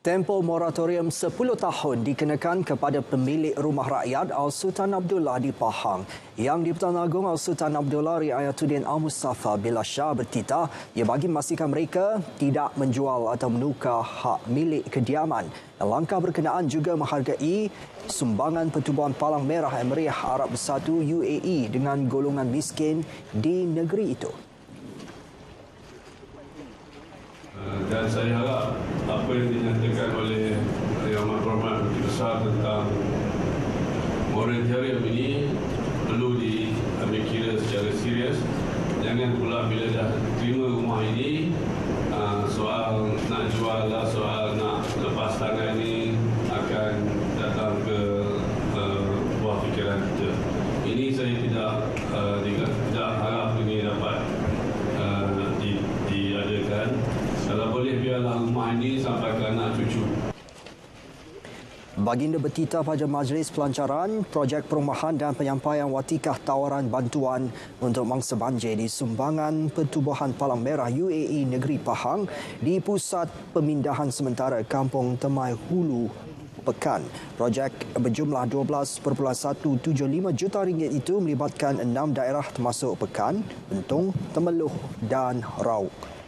Tempoh moratorium 10 tahun dikenakan kepada pemilik rumah rakyat Al-Sultan Abdullah di Pahang. Yang di-Pertuan Agong Al-Sultan Abdullah Riayatuddin Al-Mustafa Billah Shah bertitah ia bagi memastikan mereka tidak menjual atau menukar hak milik kediaman. Langkah berkenaan juga menghargai sumbangan Pertubuhan Palang Merah Emirat Arab Bersatu UAE dengan golongan miskin di negeri itu. Dan saya harap apa yang dinyatakan oleh Yang Amat Berhormat Menteri Besar tentang moratorium ini perlu diambil kira secara serius. Jangan pula bila dah terima rumah ini, soal nak jual lah, soal nak lepas tangan ini akan datang ke buah fikiran kita. Ini saya tidak harap ini dapat diadakan. Kalau boleh biarlah rumah ini sampai ke anak cucu. Baginda bertitah pada Majlis Pelancaran Projek Perumahan dan Penyampaian Watikah Tawaran Bantuan untuk Mangsa Banjir di Sumbangan Pertubuhan Palang Merah UAE Negeri Pahang di Pusat Pemindahan Sementara Kampung Temai Hulu, Pekan. Projek berjumlah 12.175 juta ringgit itu melibatkan 6 daerah termasuk Pekan, Bentong, Temeloh dan Rauk.